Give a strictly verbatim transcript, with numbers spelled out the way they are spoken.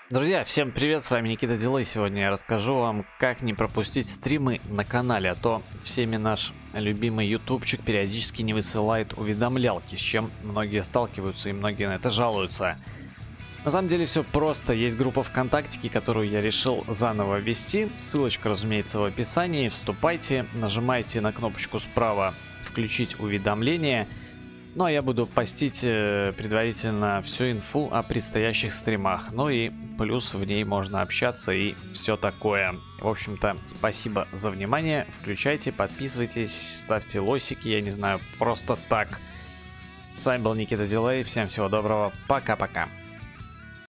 Друзья, всем привет, с вами Никита Дилей. Сегодня я расскажу вам, как не пропустить стримы на канале, а то всеми наш любимый ютубчик периодически не высылает уведомлялки, с чем многие сталкиваются и многие на это жалуются. На самом деле все просто, есть группа ВКонтакте, которую я решил заново ввести, ссылочка, разумеется, в описании, вступайте, нажимайте на кнопочку справа «Включить уведомления». Ну а я буду постить э, предварительно всю инфу о предстоящих стримах. Ну и плюс в ней можно общаться и все такое. В общем-то, спасибо за внимание. Включайте, подписывайтесь, ставьте лосики, я не знаю, просто так. С вами был Никита Дилей. Всем всего доброго. Пока-пока.